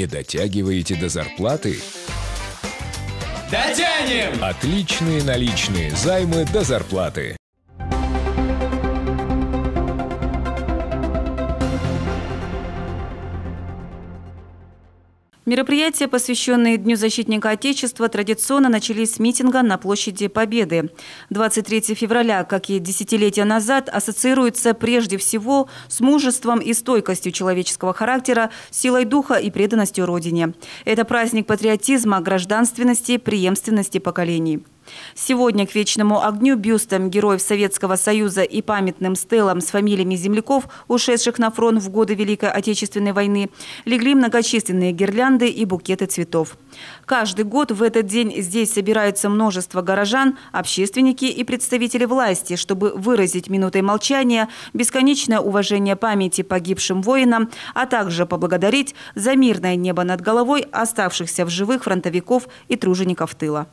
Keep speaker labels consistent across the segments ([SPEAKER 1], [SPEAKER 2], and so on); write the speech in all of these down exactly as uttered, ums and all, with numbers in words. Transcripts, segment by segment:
[SPEAKER 1] Не дотягиваете до зарплаты?
[SPEAKER 2] Дотянем!
[SPEAKER 1] Отличные наличные займы до зарплаты.
[SPEAKER 3] Мероприятия, посвященные Дню защитника Отечества, традиционно начались с митинга на площади Победы. двадцать третьего февраля, как и десятилетия назад, ассоциируется прежде всего с мужеством и стойкостью человеческого характера, силой духа и преданностью Родине. Это праздник патриотизма, гражданственности, преемственности поколений. Сегодня к вечному огню, бюстам героев Советского Союза и памятным стелам с фамилиями земляков, ушедших на фронт в годы Великой Отечественной войны, легли многочисленные гирлянды и букеты цветов. Каждый год в этот день здесь собираются множество горожан, общественники и представители власти, чтобы выразить минутой молчания бесконечное уважение памяти погибшим воинам, а также поблагодарить за мирное небо над головой оставшихся в живых фронтовиков и тружеников тыла.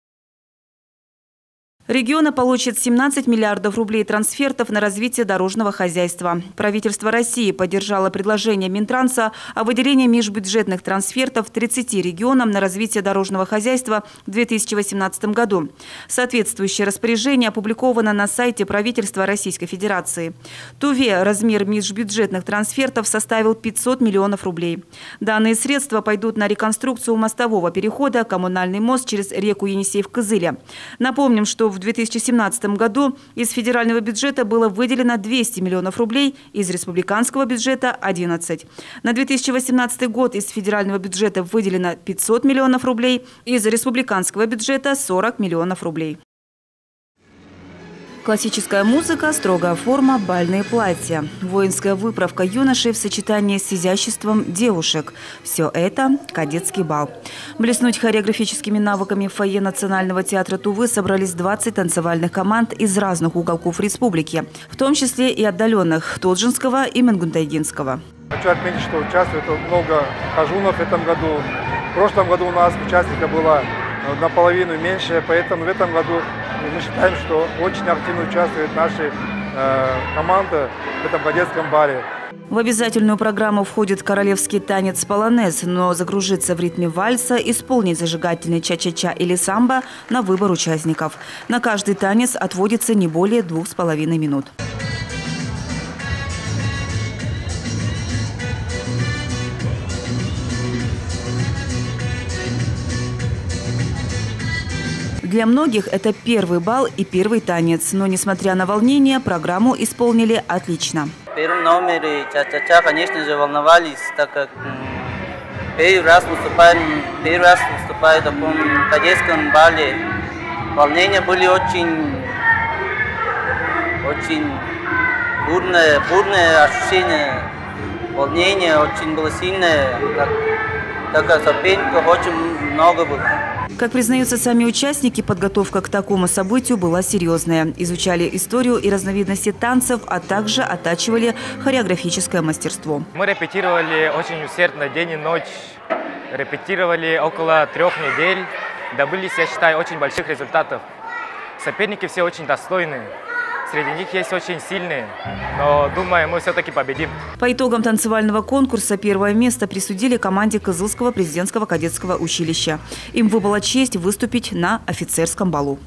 [SPEAKER 3] Регионы получат семнадцать миллиардов рублей трансфертов на развитие дорожного хозяйства. Правительство России поддержало предложение Минтранса о выделении межбюджетных трансфертов тридцати регионам на развитие дорожного хозяйства в две тысячи восемнадцатом году. Соответствующее распоряжение опубликовано на сайте правительства Российской Федерации. Туве размер межбюджетных трансфертов составил пятьсот миллионов рублей. Данные средства пойдут на реконструкцию мостового перехода, коммунальный мост через реку Енисей в Кызыле. Напомним, что в В две тысячи семнадцатом году из федерального бюджета было выделено двести миллионов рублей, из республиканского бюджета – одиннадцать. На две тысячи восемнадцатый год из федерального бюджета выделено пятьсот миллионов рублей, из республиканского бюджета – сорок миллионов рублей. Классическая музыка, строгая форма, бальные платья. Воинская выправка юношей в сочетании с изяществом девушек. Все это – кадетский бал. Блеснуть хореографическими навыками в фойе Национального театра Тувы собрались двадцать танцевальных команд из разных уголков республики, в том числе и отдаленных – Тоджинского и Мингунтайдинского.
[SPEAKER 4] Хочу отметить, что участвует много хажунов в этом году. В прошлом году у нас участников было наполовину меньше, поэтому в этом году мы считаем, что очень активно участвует наша э, команда в этом кадетском бале.
[SPEAKER 3] В обязательную программу входит королевский танец полонез, но загружиться в ритме вальса, исполнить зажигательный ча-ча-ча или самбо на выбор участников. На каждый танец отводится не более двух с половиной минут. Для многих это первый бал и первый танец, но, несмотря на волнение, программу исполнили отлично.
[SPEAKER 5] В первом номере ча-ча-ча, конечно же, волновались, так как первый раз выступаем, первый раз выступаю в таком кадетском бале. Волнения были очень, очень бурные, бурные ощущения, волнение очень было сильное, так, так как соперников очень много было.
[SPEAKER 3] Как признаются сами участники, подготовка к такому событию была серьезная. Изучали историю и разновидности танцев, а также оттачивали хореографическое мастерство.
[SPEAKER 6] Мы репетировали очень усердно, день и ночь. Репетировали около трех недель. Добились, я считаю, очень больших результатов. Соперники все очень достойные. Среди них есть очень сильные, но, думаю, мы все-таки победим.
[SPEAKER 3] По итогам танцевального конкурса первое место присудили команде Кызылского президентского кадетского училища. Им выпала честь выступить на офицерском балу.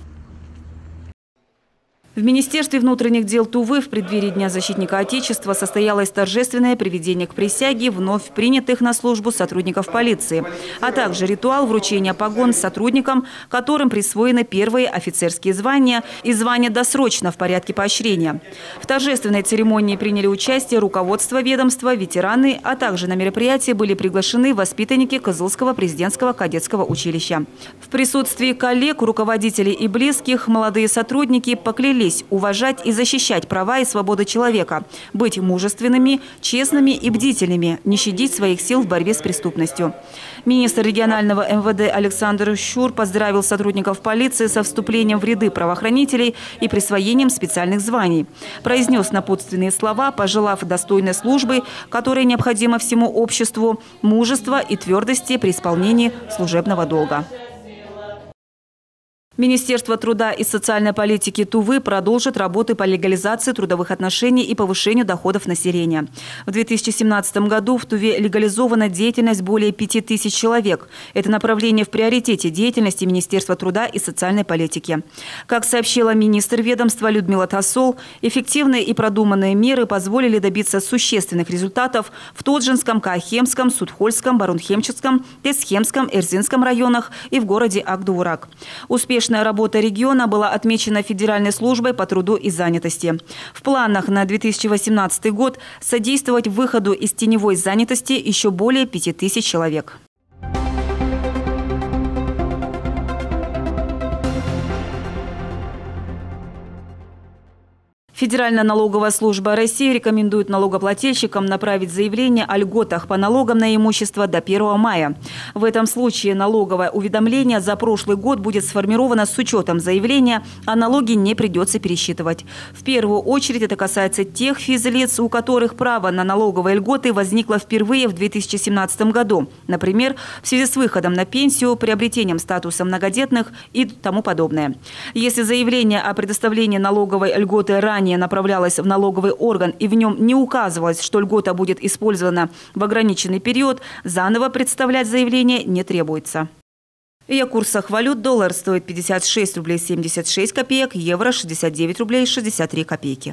[SPEAKER 3] В Министерстве внутренних дел Тувы в преддверии Дня защитника Отечества состоялось торжественное приведение к присяге вновь принятых на службу сотрудников полиции, а также ритуал вручения погон сотрудникам, которым присвоены первые офицерские звания и звания досрочно в порядке поощрения. В торжественной церемонии приняли участие руководство ведомства, ветераны, а также на мероприятии были приглашены воспитанники Кызылского президентского кадетского училища. В присутствии коллег, руководителей и близких молодые сотрудники поклялись уважать и защищать права и свободы человека, быть мужественными, честными и бдительными, не щадить своих сил в борьбе с преступностью. Министр регионального эм вэ дэ Александр Щур поздравил сотрудников полиции со вступлением в ряды правоохранителей и присвоением специальных званий. Произнес напутственные слова, пожелав достойной службы, которая необходима всему обществу, мужества и твердости при исполнении служебного долга. Министерство труда и социальной политики Тувы продолжит работы по легализации трудовых отношений и повышению доходов населения. В две тысячи семнадцатом году в Туве легализована деятельность более пяти тысяч человек. Это направление в приоритете деятельности Министерства труда и социальной политики. Как сообщила министр ведомства Людмила Тасол, эффективные и продуманные меры позволили добиться существенных результатов в Тоджинском, Каахемском, Судхольском, Барунхемческом, Тесхемском, Эрзинском районах и в городе Агдуурак. Успешная работа региона была отмечена Федеральной службой по труду и занятости. В планах на две тысячи восемнадцатый год содействовать выходу из теневой занятости еще более пяти тысяч человек. Федеральная налоговая служба России рекомендует налогоплательщикам направить заявление о льготах по налогам на имущество до первого мая. В этом случае налоговое уведомление за прошлый год будет сформировано с учетом заявления, а налоги не придется пересчитывать. В первую очередь это касается тех физлиц, у которых право на налоговые льготы возникло впервые в две тысячи семнадцатом году. Например, в связи с выходом на пенсию, приобретением статуса многодетных и тому подобное. Если заявление о предоставлении налоговой льготы ранее направлялась в налоговый орган и в нем не указывалось, что льгота будет использована в ограниченный период, заново представлять заявление не требуется. И о курсах валют. Доллар стоит пятьдесят шесть рублей семьдесят шесть копеек, евро шестьдесят девять рублей шестьдесят три копейки.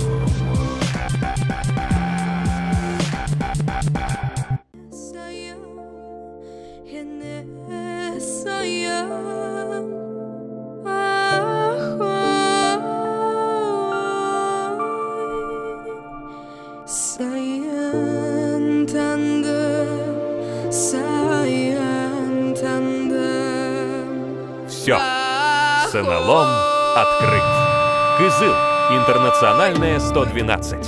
[SPEAKER 1] Все. С эн эл о открыт. Кызыл. Интернациональная сто двенадцать.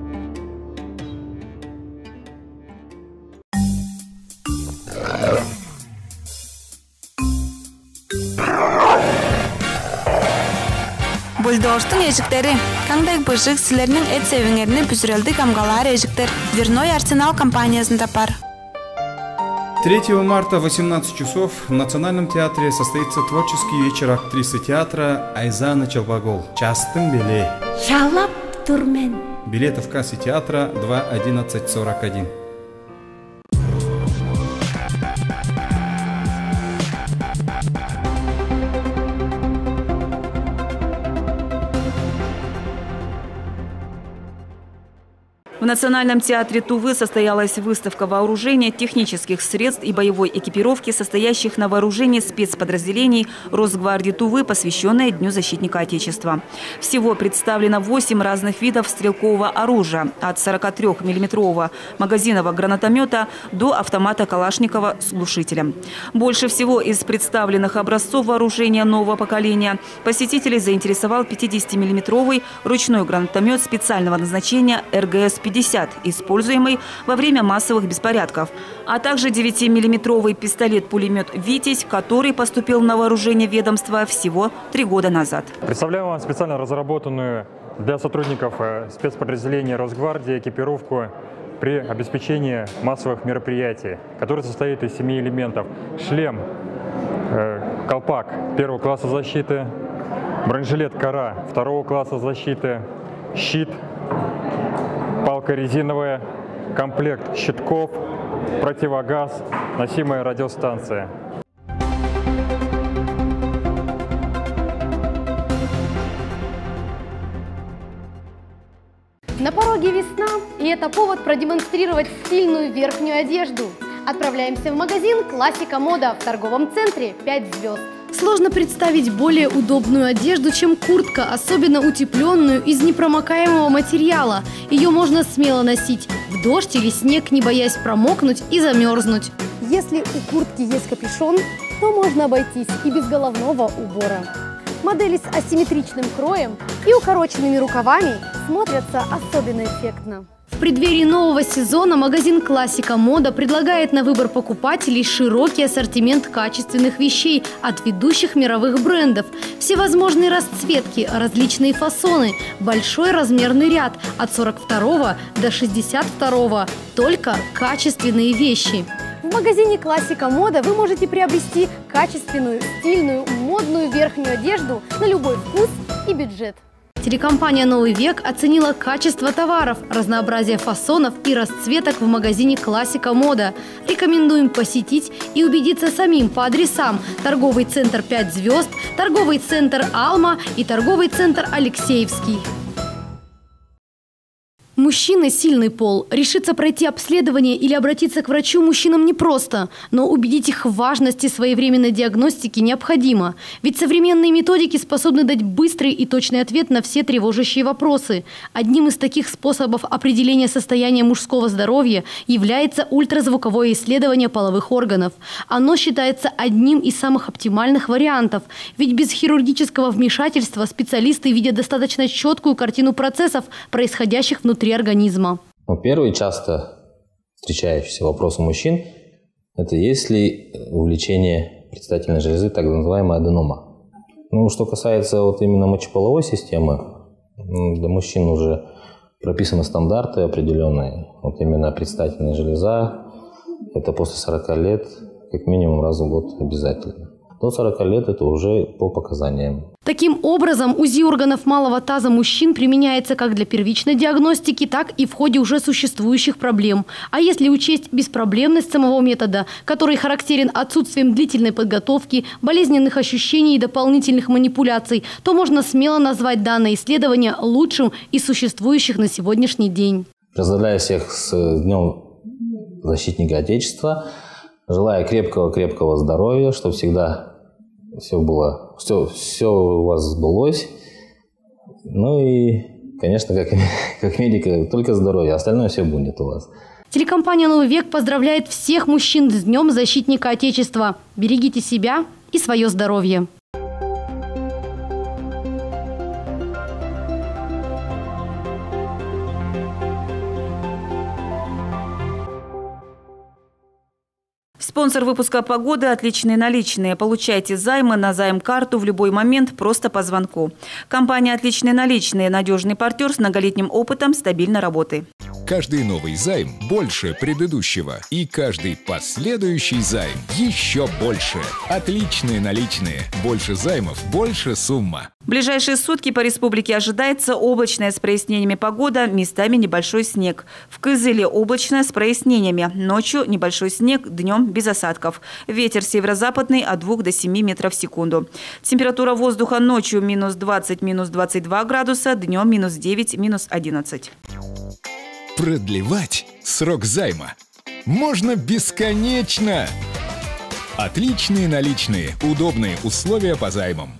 [SPEAKER 2] Бульдожтың ежіктері. Қандай бұжық сілерінің әт сәвіңеріне бүзірелді камғалар ежіктер. Верной Арсенал компаниясында бар.
[SPEAKER 7] третьего марта в восемнадцать часов в Национальном театре состоится творческий вечер актрисы театра Айзаны Челбагол. Частым биле.
[SPEAKER 8] Шалап турмен.
[SPEAKER 7] Билеты в кассе театра два одиннадцать сорок один.
[SPEAKER 3] В Национальном театре Тувы состоялась выставка вооружения, технических средств и боевой экипировки, состоящих на вооружении спецподразделений Росгвардии Тувы, посвященная Дню защитника Отечества. Всего представлено восемь разных видов стрелкового оружия, от сорокатрёхмиллиметрового магазинного гранатомета до автомата Калашникова с глушителем. Больше всего из представленных образцов вооружения нового поколения посетителей заинтересовал пятидесятимиллиметровый ручной гранатомет специального назначения эр гэ эс пятьдесят, используемый во время массовых беспорядков, а также девятимиллиметровый пистолет-пулемет «Витязь», который поступил на вооружение ведомства всего три года назад.
[SPEAKER 9] Представляю вам специально разработанную для сотрудников спецподразделения Росгвардии экипировку при обеспечении массовых мероприятий, который состоит из семи элементов. Шлем, э, колпак первого класса защиты, бронежилет «Кора» второго класса защиты, щит, палка резиновая, комплект щитков, противогаз, носимая радиостанция.
[SPEAKER 8] На пороге весна, и это повод продемонстрировать стильную верхнюю одежду. Отправляемся в магазин «Классика мода» в торговом центре «пять звезд».
[SPEAKER 10] Сложно представить более удобную одежду, чем куртка, особенно утепленную из непромокаемого материала. Ее можно смело носить в дождь или снег, не боясь промокнуть и замерзнуть.
[SPEAKER 8] Если у куртки есть капюшон, то можно обойтись и без головного убора. Модели с асимметричным кроем и укороченными рукавами смотрятся особенно эффектно.
[SPEAKER 10] В преддверии нового сезона магазин «Классика мода» предлагает на выбор покупателей широкий ассортимент качественных вещей от ведущих мировых брендов. Всевозможные расцветки, различные фасоны, большой размерный ряд от сорок второго до шестьдесят второго. Только качественные вещи.
[SPEAKER 8] В магазине «Классика Мода» вы можете приобрести качественную, стильную, модную верхнюю одежду на любой вкус и бюджет.
[SPEAKER 10] Телекомпания «Новый век» оценила качество товаров, разнообразие фасонов и расцветок в магазине «Классика Мода». Рекомендуем посетить и убедиться самим по адресам: торговый центр «пять звезд», торговый центр «Алма» и торговый центр «Алексеевский». Мужчины – сильный пол. Решиться пройти обследование или обратиться к врачу мужчинам непросто, но убедить их в важности своевременной диагностики необходимо. Ведь современные методики способны дать быстрый и точный ответ на все тревожащие вопросы. Одним из таких способов определения состояния мужского здоровья является ультразвуковое исследование половых органов. Оно считается одним из самых оптимальных вариантов, ведь без хирургического вмешательства специалисты видят достаточно четкую картину процессов, происходящих внутри организма.
[SPEAKER 11] Ну, первый часто встречающийся вопрос у мужчин – это есть ли увлечение предстательной железы, так называемая аденома. Ну, что касается вот именно мочеполовой системы, для мужчин уже прописаны стандарты определенные. Вот именно предстательная железа – это после сорока лет как минимум раз в год обязательно. До сорока лет это уже по показаниям.
[SPEAKER 10] Таким образом, УЗИ органов малого таза мужчин применяется как для первичной диагностики, так и в ходе уже существующих проблем. А если учесть беспроблемность самого метода, который характерен отсутствием длительной подготовки, болезненных ощущений и дополнительных манипуляций, то можно смело назвать данное исследование лучшим из существующих на сегодняшний день.
[SPEAKER 11] Поздравляю всех с Днем Защитника Отечества. Желаю крепкого-крепкого здоровья, чтобы всегда все было, все, все у вас сбылось. Ну и, конечно, как, как медика, только здоровье, остальное все будет у вас.
[SPEAKER 10] Телекомпания «Новый век» поздравляет всех мужчин с Днем Защитника Отечества. Берегите себя и свое здоровье.
[SPEAKER 3] Спонсор выпуска «Погоды» – отличные наличные. Получайте займы на займ-карту в любой момент просто по звонку. Компания «Отличные наличные» – надежный партнер с многолетним опытом стабильной работы.
[SPEAKER 1] Каждый новый займ больше предыдущего. И каждый последующий займ еще больше. Отличные наличные. Больше займов, больше сумма.
[SPEAKER 3] В ближайшие сутки по республике ожидается облачная с прояснениями погода, местами небольшой снег. В Кызыле облачная с прояснениями. Ночью небольшой снег, днем без осадков. Ветер северо-западный от двух до семи метров в секунду. Температура воздуха ночью минус двадцать, минус двадцать два градуса, днем минус девять, минус одиннадцать.
[SPEAKER 1] Продлевать срок займа можно бесконечно. Отличные наличные. Удобные условия по займам.